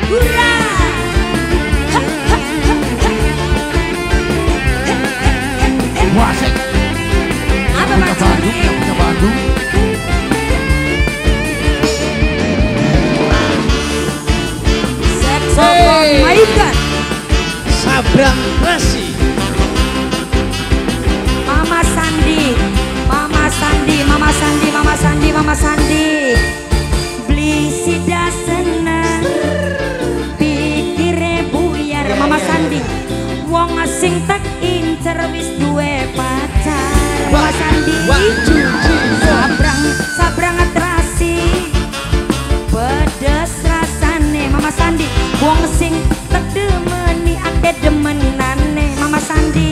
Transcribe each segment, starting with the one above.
Hurra. Wasik. Apa Pak Bandung, yang punya Bandung. Saxophone mainkan. Sabrang Rasi. Mama Sandi, Mama Sandi, Mama Sandi, Mama Sandi, Mama Sandi. Beli sida seneng, pikire buyar. Mama Sandi, wong asing tak incer wis duwe pacar. Mama Sandi, sabrang, sabrang terasi, pedes rasane. Mama Sandi, wong sing tak demeni ake demenane. Mama Sandi.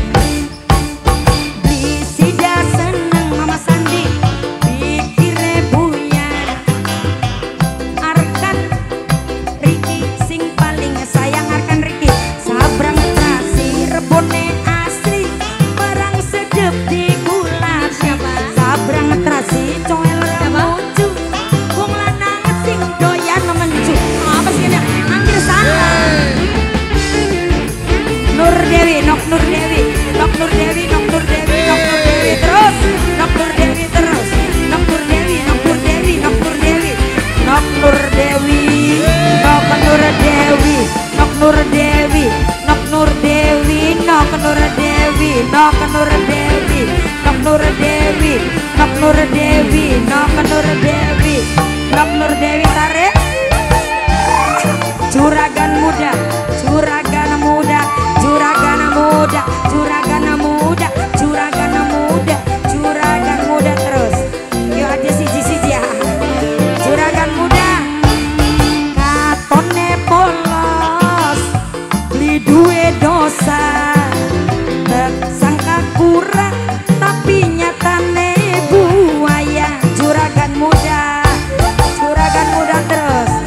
Juragan muda, juragan muda, juragan muda, juragan muda, juragan muda, juragan muda terus. Yuk aja siji-siji ya. Juragan muda, katone polos, beli duwe dosa, tersangka kurang tapi nyatane buaya. Juragan muda terus.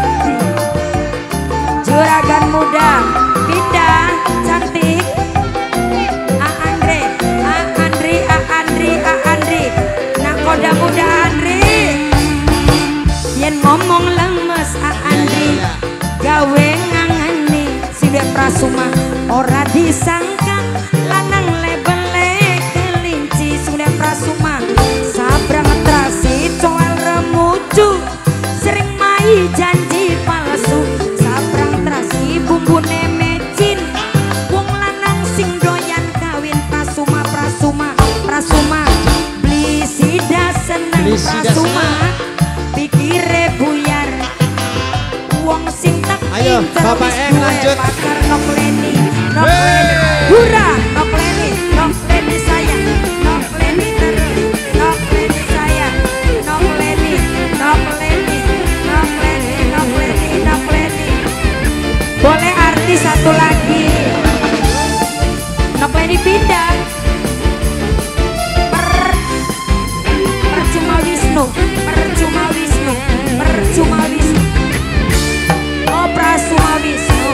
Juragan muda, pindah cantik. Andri, nakoda muda Andri. Yen ngomong lemes Andri, gawe ngangeni. Sida Prasuma ora disangka lanang lebele kelinci. Sida Prasuma sabrang terasi coel remucu, sering mai janji palsu. Bumbune mecin, wong lanang sing doyan kawin. Prasuma, beli sida seneng. Prasuma, pikire buyar, wong sing tak pinter wis duwe pacar. Nokleni, hurra, nokleni sayang, nokleni terus, nokleni sayang, nokleni. Boleh artis satu lagi. Nokleni pindah. Percuma Wisnu. Oh Prasuma Wisnu.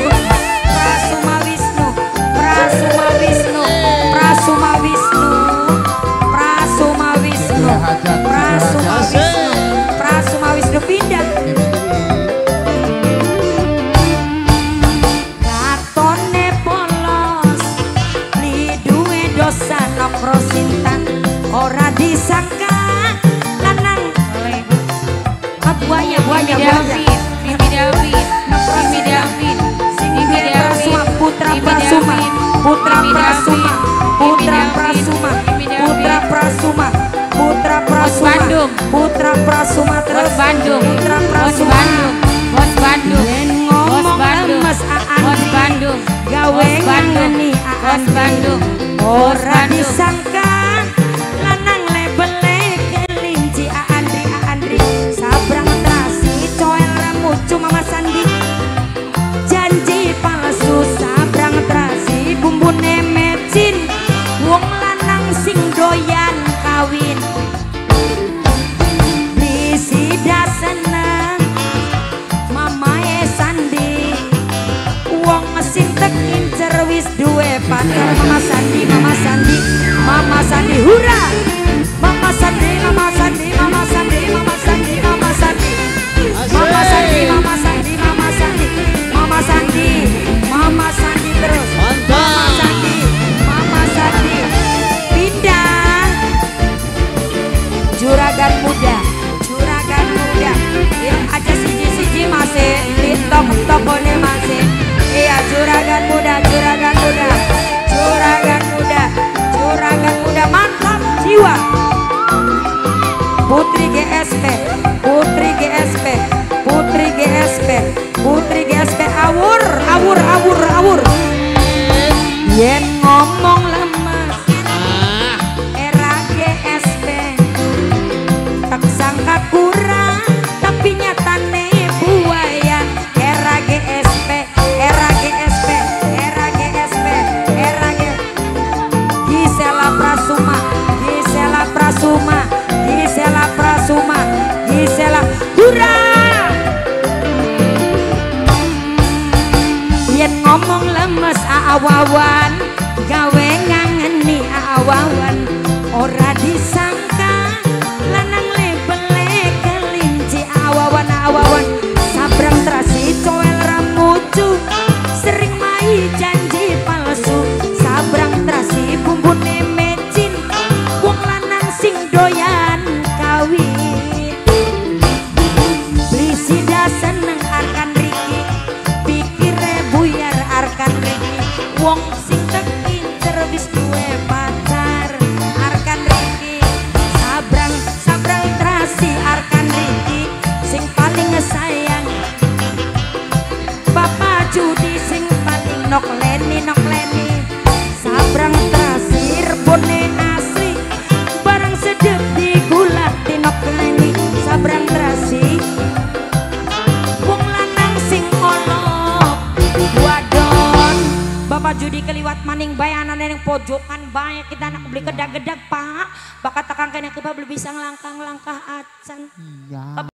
Pindah. Prosintan ora disangka lanang buaya putra Prasuma terus Bandung. Bos Bandung. Ngomong lemes Bandung. Gawe ngani Bandung. Ora disangka lanang lebele kelinci. Andri sabrang terasi coel remucu. Mama Sandi janji palsu. Sabrang terasi bumbune mecin, wong lanang sing doyan kawin. Beli sida seneng, Mamae Sandi, wong sing tak incer wis duwe pacar. Mama Sandi, hurra! Mama Sandi, awawan gawe ngangeni awawan ora disangka lanang lebele kelinci awawan sabrang terasi coel ramucu sering mai janji palsu sabrang terasi bumbune mecin wong lanang sing doyan kawin beli sida seneng arkan riki pikire buyar arkan riki wong sing pinter wis duwe pacar arkan riki sabrang terasi arkan riki sing paling sayang bapak judi sing paling nokleni sabrang terasi rebone asli barang sedep digulat dinokleni sabrang terasi wong lanang sing olok wadon bapak judi keliwat maning bae anane ning pojokan bae kita anak beli kedag-gedag pak bakat tekan kene kita belum bisa ngelangkah acan Iya.